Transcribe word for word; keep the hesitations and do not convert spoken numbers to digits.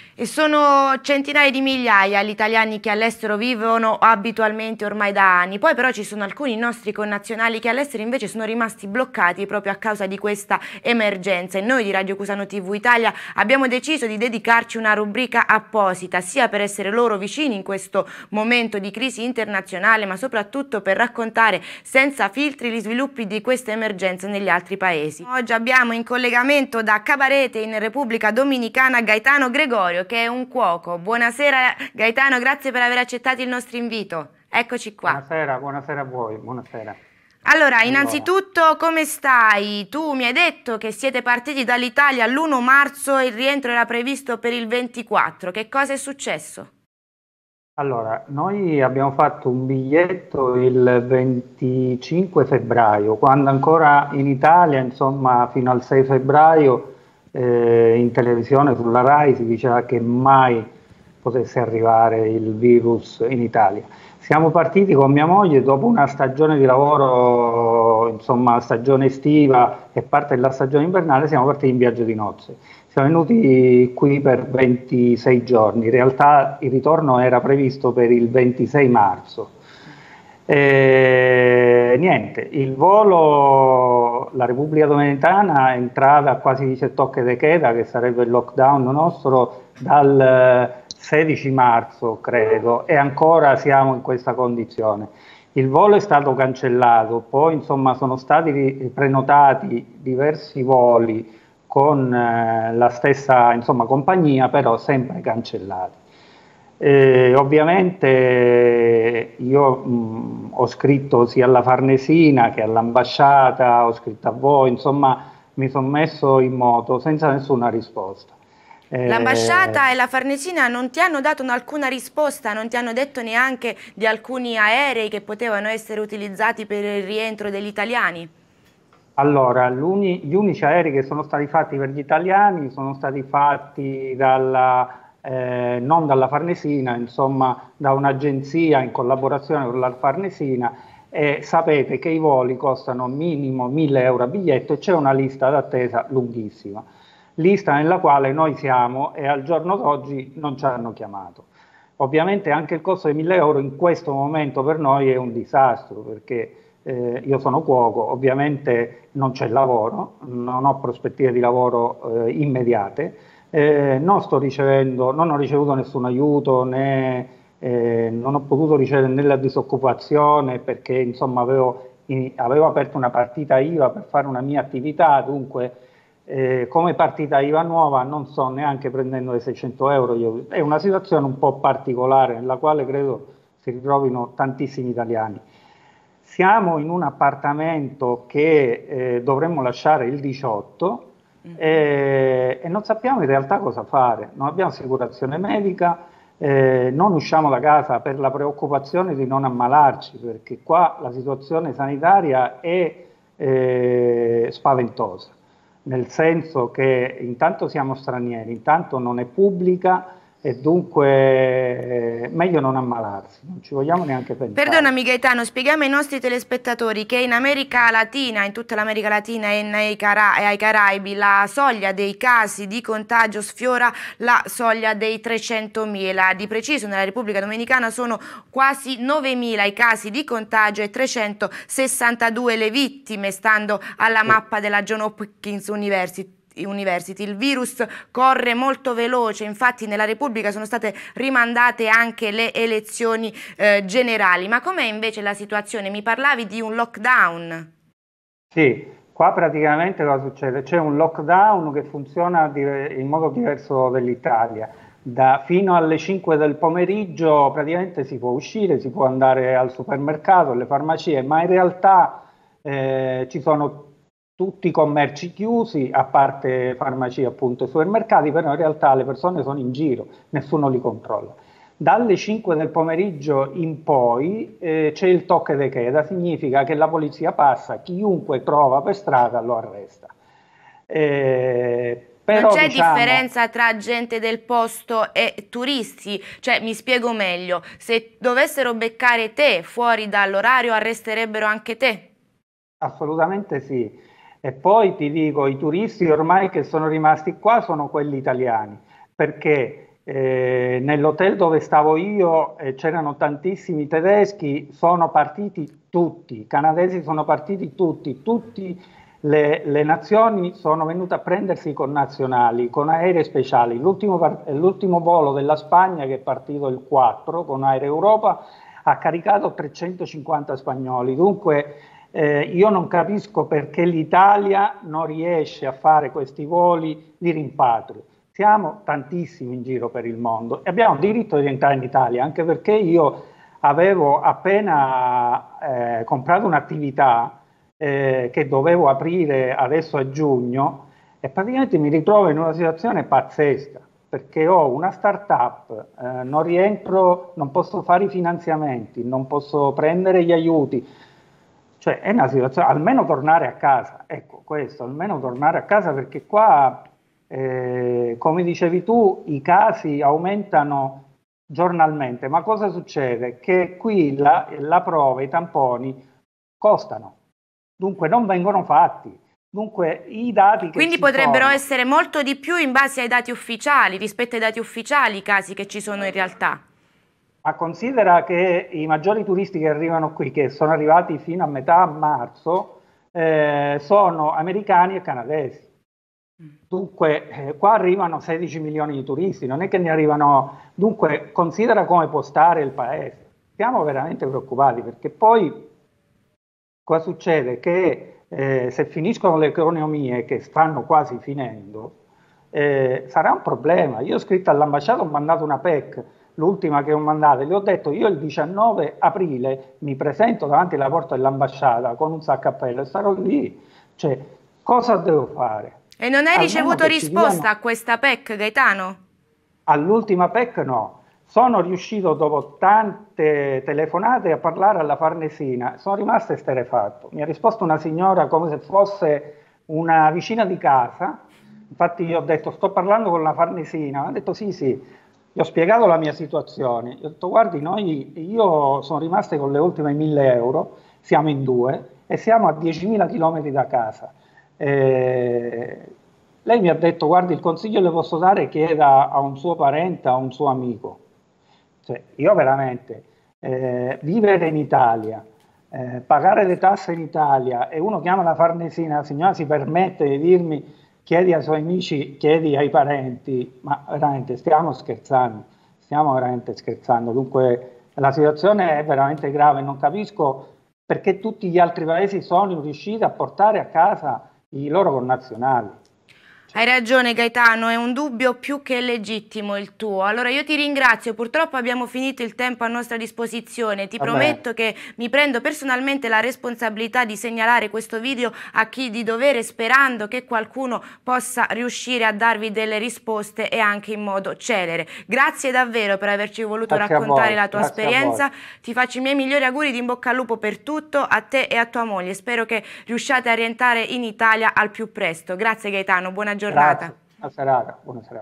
E sono centinaia di migliaia gli italiani che all'estero vivono abitualmente ormai da anni. Poi però ci sono alcuni nostri connazionali che all'estero invece sono rimasti bloccati proprio a causa di questa emergenza. E noi di Radio Cusano T V Italia abbiamo deciso di dedicarci una rubrica apposita, sia per essere loro vicini in questo momento di crisi internazionale, ma soprattutto per raccontare senza filtri gli sviluppi di questa emergenza negli altri paesi. Oggi abbiamo in collegamento da Cabarete in Repubblica Dominicana Gaetano Gregorio, che è un cuoco. Buonasera Gaetano, grazie per aver accettato il nostro invito. Eccoci qua. Buonasera, buonasera a voi, buonasera. Allora, Allora, innanzitutto come stai? Tu mi hai detto che siete partiti dall'Italia l'primo marzo e il rientro era previsto per il ventiquattro. Che cosa è successo? allora, noi abbiamo fatto un biglietto il venticinque febbraio, quando ancora in Italia, insomma, fino al sei febbraio, eh, in televisione sulla Rai si diceva che mai potesse arrivare il virus in Italia. Siamo partiti con mia moglie dopo una stagione di lavoro, insomma, stagione estiva e parte della stagione invernale, siamo partiti in viaggio di nozze. Siamo venuti qui per ventisei giorni, in realtà il ritorno era previsto per il ventisei marzo. E, niente, il volo, la Repubblica Dominicana è entrata quasi dice tocche de queda, che sarebbe il lockdown nostro, dal sedici marzo, credo, e ancora siamo in questa condizione. Il volo è stato cancellato, poi insomma sono stati prenotati diversi voli con eh, la stessa insomma, compagnia, però sempre cancellati. Eh, ovviamente io mh, ho scritto sia alla Farnesina che all'ambasciata, ho scritto a voi, insomma mi sono messo in moto senza nessuna risposta. Eh, L'ambasciata e la Farnesina non ti hanno dato alcuna risposta, non ti hanno detto neanche di alcuni aerei che potevano essere utilizzati per il rientro degli italiani? Allora, l'uni- gli unici aerei che sono stati fatti per gli italiani sono stati fatti dalla, eh, non dalla Farnesina, insomma, da un'agenzia in collaborazione con la Farnesina, e sapete che i voli costano minimo mille euro a biglietto e c'è una lista d'attesa lunghissima, lista nella quale noi siamo e al giorno d'oggi non ci hanno chiamato. Ovviamente anche il costo di mille euro in questo momento per noi è un disastro, perché eh, io sono cuoco, ovviamente non c'è lavoro, non ho prospettive di lavoro eh, immediate, eh, non sto ricevendo, non ho ricevuto nessun aiuto, né, eh, non ho potuto ricevere né la disoccupazione perché insomma avevo, in- avevo aperto una partita I V A per fare una mia attività, dunque eh, come partita I V A nuova non sto neanche prendendo le seicento euro, io- è una situazione un po' particolare nella quale credo si ritrovino tantissimi italiani. Siamo in un appartamento che eh, dovremmo lasciare il diciotto Mhm. eh, e non sappiamo in realtà cosa fare, non abbiamo assicurazione medica, eh, non usciamo da casa per la preoccupazione di non ammalarci, perché qua la situazione sanitaria è eh, spaventosa, nel senso che intanto siamo stranieri, intanto non è pubblica e dunque eh, meglio non ammalarsi, non ci vogliamo neanche pensare. Perdonami Gaetano, spieghiamo ai nostri telespettatori che in America Latina, in tutta l'America Latina e nei Cara- e ai Caraibi, la soglia dei casi di contagio sfiora la soglia dei trecentomila. Di preciso, nella Repubblica Dominicana sono quasi novemila i casi di contagio e trecentosessantadue le vittime, stando alla Sì. mappa della Johns Hopkins University. University. Il virus corre molto veloce, infatti nella Repubblica sono state rimandate anche le elezioni eh, generali. Ma com'è invece la situazione? Mi parlavi di un lockdown. Sì, qua praticamente cosa succede? C'è un lockdown che funziona dive- in modo diverso dell'Italia. Da, fino alle cinque del pomeriggio praticamente si può uscire, si può andare al supermercato, alle farmacie, ma in realtà eh, ci sono tutti i commerci chiusi, a parte farmacie appunto e supermercati, però in realtà le persone sono in giro, nessuno li controlla. Dalle cinque del pomeriggio in poi eh, c'è il tocche de queda, significa che la polizia passa, chiunque trova per strada lo arresta. Eh, Non però c'è diciamo differenza tra gente del posto e turisti, cioè mi spiego meglio, se dovessero beccare te fuori dall'orario arresterebbero anche te. assolutamente sì. E poi ti dico, i turisti ormai che sono rimasti qua sono quelli italiani, perché eh, nell'hotel dove stavo io eh, c'erano tantissimi tedeschi, sono partiti tutti, i canadesi sono partiti tutti, tutti le, le nazioni sono venute a prendersi i connazionali con aerei speciali. L'ultimo volo della Spagna, che è partito il quattro con Air Europa, ha caricato trecentocinquanta spagnoli. Dunque eh, io non capisco perché l'Italia non riesce a fare questi voli di rimpatrio. Siamo tantissimi in giro per il mondo e abbiamo diritto di entrare in Italia, anche perché io avevo appena eh, comprato un'attività eh, che dovevo aprire adesso a giugno e praticamente mi ritrovo in una situazione pazzesca, perché ho una startup, eh, non rientro, non posso fare i finanziamenti, non posso prendere gli aiuti, cioè è una situazione, almeno tornare a casa, ecco questo, almeno tornare a casa, perché qua, eh, come dicevi tu, i casi aumentano giornalmente, ma cosa succede? Che qui la, la prova, i tamponi costano, dunque non vengono fatti. Dunque i dati che Quindi ci potrebbero sono, essere molto di più in base ai dati ufficiali, rispetto ai dati ufficiali, i casi che ci sono in realtà. ma considera che i maggiori turisti che arrivano qui, che sono arrivati fino a metà marzo, eh, sono americani e canadesi. Dunque, eh, qua arrivano sedici milioni di turisti, non è che ne arrivano. Dunque, considera come può stare il paese. Siamo veramente preoccupati, perché poi cosa succede? Che eh, se finiscono le economie, che stanno quasi finendo, eh, sarà un problema. Io ho scritto all'ambasciata, ho mandato una P E C, l'ultima che ho mandato, e gli ho detto: io il diciannove aprile mi presento davanti alla porta dell'ambasciata con un sacco a pelle e sarò lì. Cioè, cosa devo fare? E non hai Almeno ricevuto che ci risposta diano. a questa P E C, Gaetano? All'ultima P E C no. Sono riuscito dopo tante telefonate a parlare alla Farnesina, sono rimasto esterrefatto. Mi ha risposto una signora come se fosse una vicina di casa, infatti io ho detto sto parlando con la Farnesina, ha detto sì sì, gli ho spiegato la mia situazione, gli ho detto guardi, noi, io sono rimasto con le ultime mille euro, siamo in due e siamo a diecimila chilometri da casa. Eh, lei mi ha detto guardi, il consiglio che le posso dare, chieda a un suo parente, a un suo amico. Cioè, io veramente, eh, vivere in Italia, eh, pagare le tasse in Italia, e uno chiama la Farnesina, la signora si permette di dirmi chiedi ai suoi amici, chiedi ai parenti, ma veramente stiamo scherzando, stiamo veramente scherzando. Dunque la situazione è veramente grave, non capisco perché tutti gli altri paesi sono riusciti a portare a casa i loro connazionali. Hai ragione Gaetano, è un dubbio più che legittimo il tuo. Allora io ti ringrazio, purtroppo abbiamo finito il tempo a nostra disposizione. Ti Vabbè. prometto che mi prendo personalmente la responsabilità di segnalare questo video a chi di dovere, sperando che qualcuno possa riuscire a darvi delle risposte e anche in modo celere. Grazie davvero per averci voluto Grazie a raccontare voi, la tua grazie a voi. esperienza. Ti faccio i miei migliori auguri di in bocca al lupo per tutto, a te e a tua moglie. Spero che riusciate a rientrare in Italia al più presto. Grazie Gaetano, buona giornata. Grazie, buona serata, buona serata.